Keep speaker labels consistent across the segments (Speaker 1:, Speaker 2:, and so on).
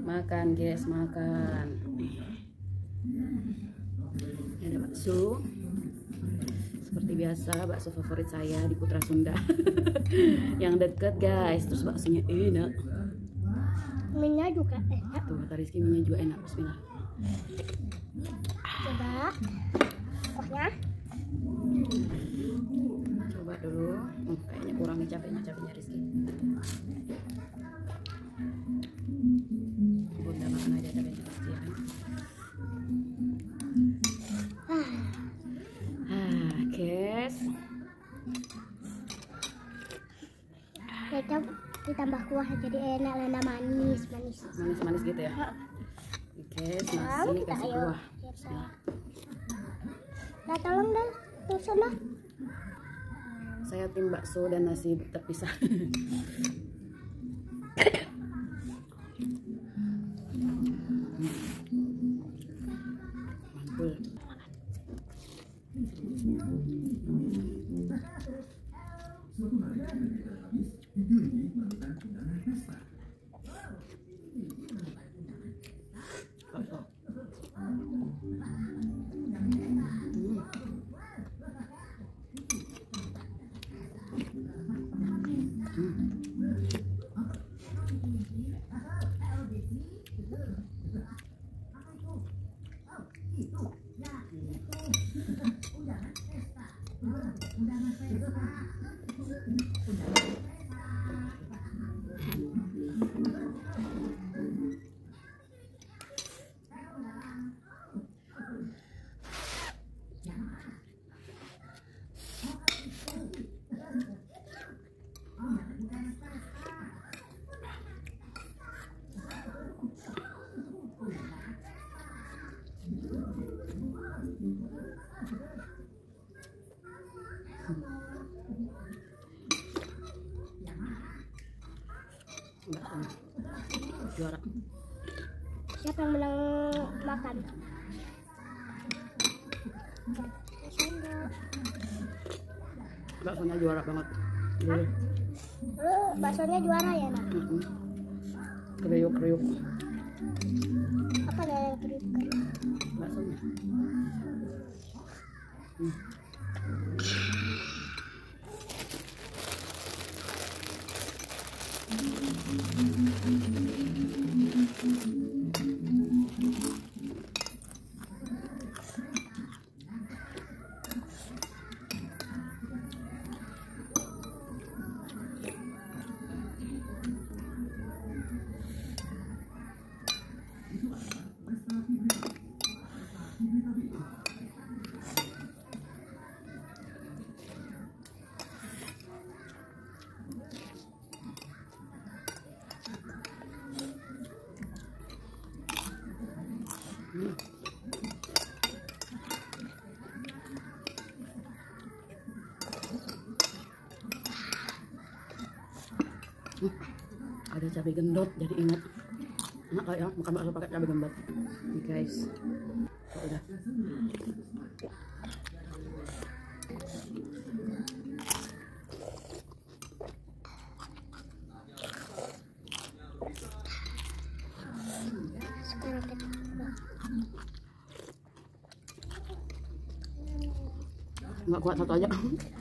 Speaker 1: Makan guys, makan. Ini ada bakso. Seperti biasa, bakso favorit saya di Putra Sunda. Yang deket guys, terus baksonya enak.
Speaker 2: Minyak juga enak.
Speaker 1: Tuh kata Rizky, minyak juga enak. Bismillah.
Speaker 2: Coba kuahnya.
Speaker 1: Coba dulu. Kayaknya kurang nih cabenya Rizky. Bunda makan aja cabenya Rizky ya. Guys.
Speaker 2: Kecap ditambah kuah jadi enak, lena manis.
Speaker 1: Manis gitu ya. Oke, nasi kasih kuah.
Speaker 2: Nah, tolong dah, tuh sana.
Speaker 1: Saya tim bakso dan nasi terpisah. Mantul. Juara.
Speaker 2: Siapa yang menang makan?
Speaker 1: Baksonya juara banget.
Speaker 2: Baksonya juara ya, Nak?
Speaker 1: Kriuk.
Speaker 2: Apa ada yang kriuk?
Speaker 1: Baksonya. Ada cabai gendot, jadi ingat enak kayak makan bakso pakai cabai gendot. Nih guys, udah. Nggak kuat satu aja.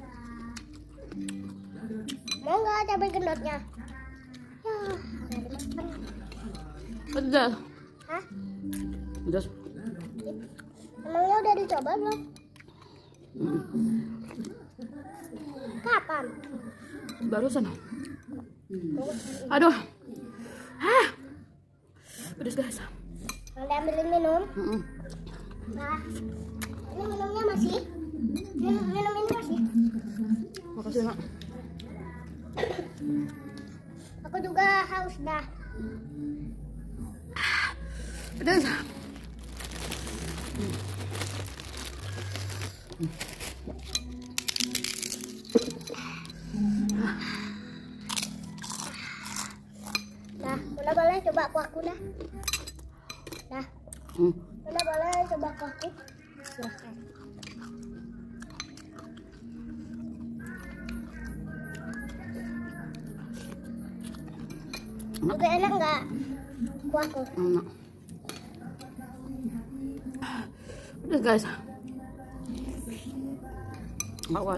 Speaker 2: Mau nggak cabai gendotnya?
Speaker 1: Pedas.
Speaker 2: Hah?
Speaker 1: Pedas.
Speaker 2: Emangnya udah dicoba belum? Kapan?
Speaker 1: Barusan. Aduh. Pedas guys.
Speaker 2: Mau diambilin minum? Nah, ini minumnya masih? Minum ini masih?
Speaker 1: Makasih Nak.
Speaker 2: Aku juga haus dah.
Speaker 1: Pedas.
Speaker 2: Nah, Bunda boleh coba kuahku dah. Nah, Bunda boleh coba kuahku. Silahkan. Juga enak nggak? kuahku.
Speaker 1: Enak. Udah guys. Nggak kuat.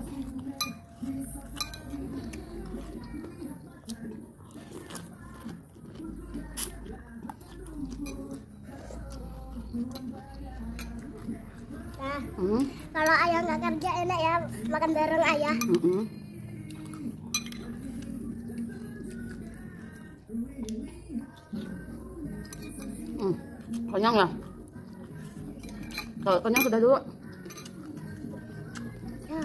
Speaker 2: Nah, kalau ayah nggak kerja enak ya makan bareng ayah.
Speaker 1: Kenyang lah. Kalau kenyang sudah dulu.
Speaker 2: Ya.